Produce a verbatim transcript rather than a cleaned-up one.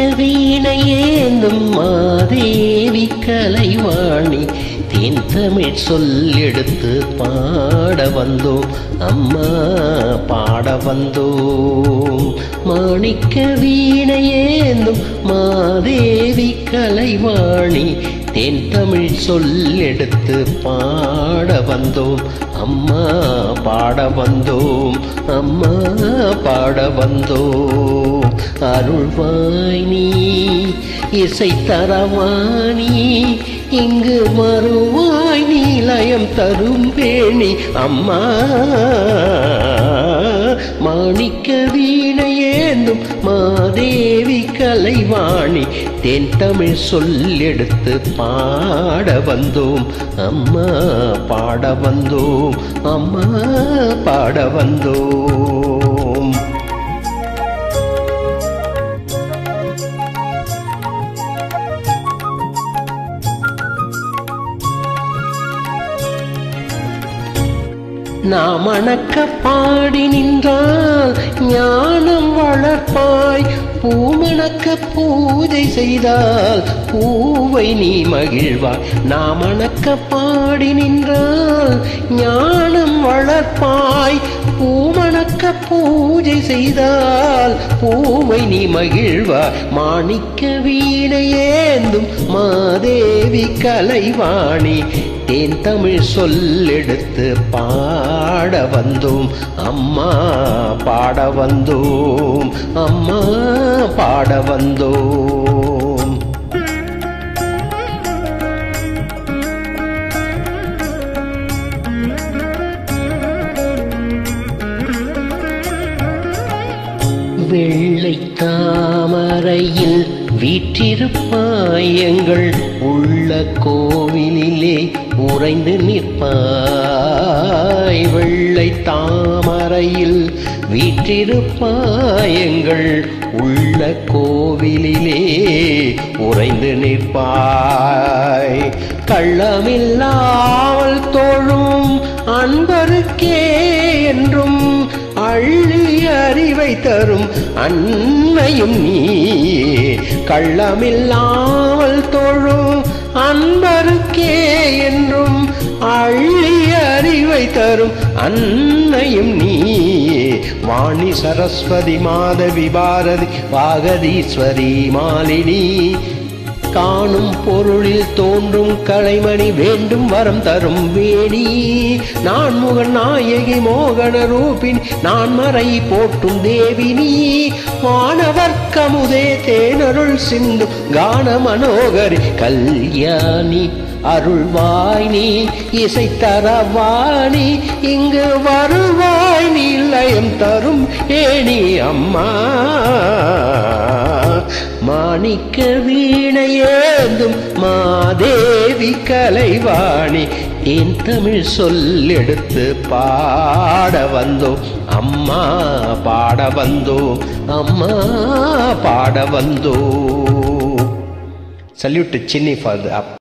வீணையேந்தும் மாதேவி கலைவாணி தேன் தமிழ் சொல்லெடுத்து பாட வந்தோம் அம்மா பாட வந்தோம். மாணிக்க வீணையேந்தும் மாதேவி கலைவாணி தேன் தமிழ் சொல்லெடுத்து பாட வந்தோம் அம்மா பாட வந்தோம் அம்மா பாட வந்தோம். அருள்வாய் நீ இசை தரவாணி இங்கு வருவாய் நீ லயம் தரும் வேணி அம்மா. மாணிக்க வீணையேந்தும் மாதேவி கலைவாணி தேன் தமிழ் சொல்லெடுத்து பாட வந்தோம் அம்மா பாட வந்தோம் அம்மா பாட வந்தோம். நாம் அணக்க பாடி நின்றால் ஞானம் வளர்ப்பாய், பூமணக்க பூஜை செய்தால் பூவை நீ மகிழ்வாய். நாம் அணக்க பாடி நின்றால் ஞானம் வளர்ப்பாய், பூமணக்க பூஜை செய்தால் பூவை நீ மகிழ்வாய். மாணிக்க வீணையேந்தும் மாதேவி கலைவாணி தேன் தமிழ் சொல்லெடுத்து பாட வந்தோம் அம்மா பாட வந்தோம் அம்மா பாட வந்தோம். வெள்ளை தாமரையில் வீற்றிருப்பாய் எங்கள் உள்ள கோவிலிலே உறைந்து நிற்பாய். வெள்ளை தாமரையில் வீற்றிருப்பாய் எங்கள் உள்ள கோவிலிலே உறைந்து நிற்பாய். கள்ளமில்லாமல் தோழும் அன்பருக்கே என்றும் அள்ளி அறிவை தரும் அன்னையும் நீ. கள்ளமில்லாமல் தோழும் அன்பருக்கே என்றும் அள்ளி அறிவை தரும் அன்னையும் நீ. வாணி சரஸ்வதி மாதவி பாரதி வாகதீஸ்வரி மாலினி, காணும் பொருளில் தோன்றும் கலைமணி வேண்டும் வரம் தரும் வேணி. நான் முகன் நாயகி மோகன ரூபின் நான் மறை போட்டும் தேவினி. வானவர்க்கமுதே தேனருள் சிந்து கான மனோகரி கல்யாணி. அருள்வாய் நீ இசை தரவாணி இங்கு வருவாய் நீ லயம் தரும் ஏணி அம்மா. மாணிக்க வீணையேந்தும் மாதேவி கலைவாணி தேன் தமிழ் சொல்லெடுத்து பாட வந்தோம் அம்மா பாட வந்தோம் அம்மா பாட வந்தோம். Salute to Chinni for the up.